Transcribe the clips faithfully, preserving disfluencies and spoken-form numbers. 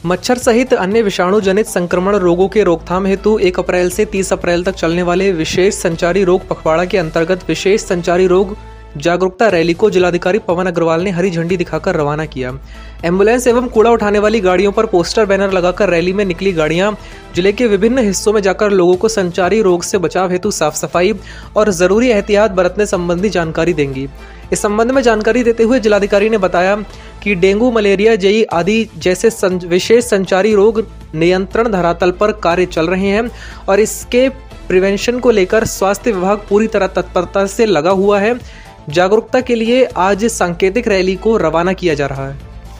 मच्छर सहित अन्य विषाणु जनित संक्रमण रोगों के रोकथाम हेतु एक अप्रैल से तीस अप्रैल तक चलने वाले विशेष संचारी रोग पखवाड़ा के अंतर्गत विशेष संचारी रोग जागरूकता रैली को जिलाधिकारी पवन अग्रवाल ने हरी झंडी दिखाकर रवाना किया। एम्बुलेंस एवं कूड़ा उठाने वाली गाड़ियों पर पोस्टर बैनर लगाकर रैली में निकली गाड़ियां जिले के विभिन्न हिस्सों में जाकर लोगों को संचारी रोग से बचाव हेतु साफ सफाई और जरूरी एहतियात बरतने संबंधी जानकारी देंगी। इस संबंध में जानकारी देते हुए जिलाधिकारी ने बताया कि डेंगू, मलेरिया, जेई आदि जैसे सं, विशेष संचारी रोग नियंत्रण धरातल पर कार्य चल रहे हैं और इसके प्रिवेंशन को लेकर स्वास्थ्य विभाग पूरी तरह तत्परता से लगा हुआ है। जागरूकता के लिए आज सांकेतिक रैली को रवाना किया जा रहा है।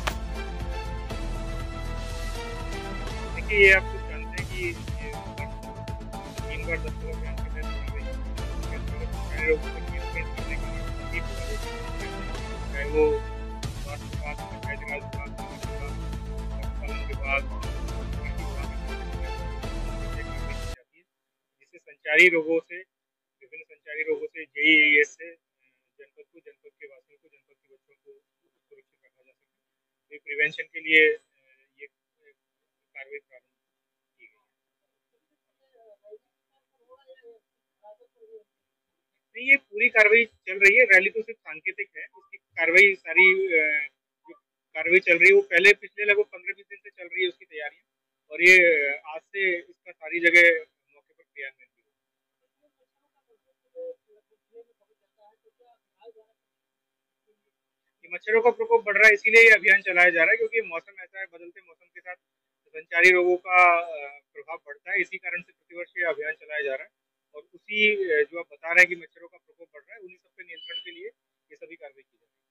देखिए, ये आप लोग जानते हैं कि तीन बार दस लोग अभियान के तहत रोगों को नियंत्रित करने के लिए चाहे वो स्वास्थ्य विभाग, पंचायती राज विभाग, पशुपालन विभाग, जिससे संचारी रोगों से विभिन्न संचारी रोगों से जेई एस से जनपद को, जनपद के वासियों को, जनपद के बच्चों को सुरक्षित रखा जा सके। तो प्रिवेंशन के लिए ये कार्रवाई प्रारंभ की गई है। नहीं, ये पूरी कार्रवाई चल रही है। रैली तो सिर्फ सांकेतिक है, इसकी कार्रवाई सारी जो कार्रवाई चल रही है वो पहले पिछले लगभग पंद्रह बीस दिन से चल रही है उसकी तैयारियां, और ये आज से इसका सारी जगह मौके पर क्रियान्वयन की। मच्छरों का प्रकोप बढ़ रहा है, इसीलिए ये अभियान चलाया जा रहा है, क्योंकि मौसम ऐसा है, बदलते मौसम के साथ संचारी रोगों का प्रभाव बढ़ता है। इसी कारण से प्रतिवर्ष ये अभियान चलाया जा रहा है, और उसी जो आप बता रहे हैं कि मच्छरों का प्रकोप बढ़ रहा है, उन्हीं सब पे नियंत्रण के लिए ये सभी कार्रवाई की जा रही है।